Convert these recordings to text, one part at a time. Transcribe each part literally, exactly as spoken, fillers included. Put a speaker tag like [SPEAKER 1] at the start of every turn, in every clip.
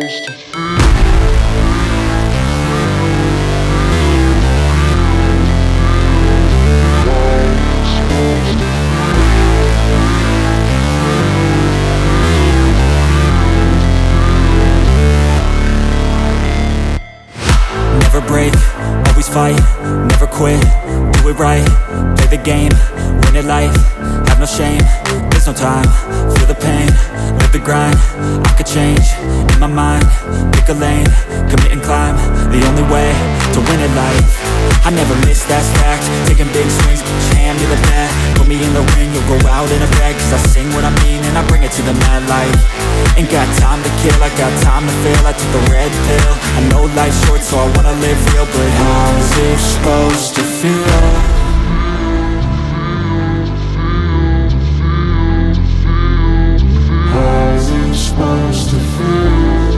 [SPEAKER 1] Never break, always fight, never quit, do it right, play the game, win it life, have no shame, there's no time, feel the pain, live the grind, I could change, in my mind, pick a lane, commit and climb, the only way to win it life. I never miss, that's fact, taking big swings, each hand to the bat, put me in the ring, you'll go out in a bag, cause I sing what I mean and I bring it to the mad light. Ain't got time to kill, I got time to feel, I took the red pill, I know life's short so I wanna live real, but how's it supposed to feel? Supposed to feel.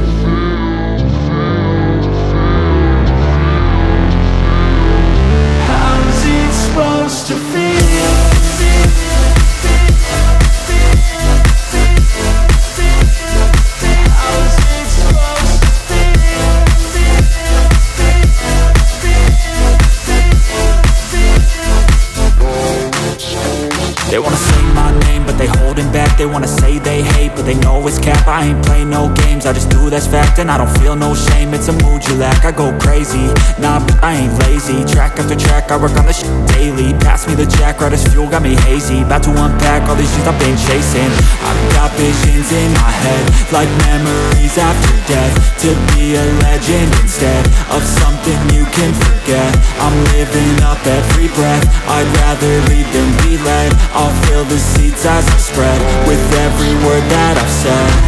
[SPEAKER 1] How's it supposed to feel? How's it supposed to feel? They wanna say my name, but they holding back. They wanna say they hate, but they know it's cap. I ain't play no games, I just do that's fact. And I don't feel no shame, it's a mood you lack. I go crazy, nah, but I ain't lazy. Track after track, I work on this shit daily. Pass me the jack, right as fuel, got me hazy. About to unpack all these things I've been chasing. I've got visions in my head, like memories after death. To be a legend instead of something you can forget. I'm living up every breath, I'd rather lead than be led. I'll fill the seats as I spread with every word that I've said.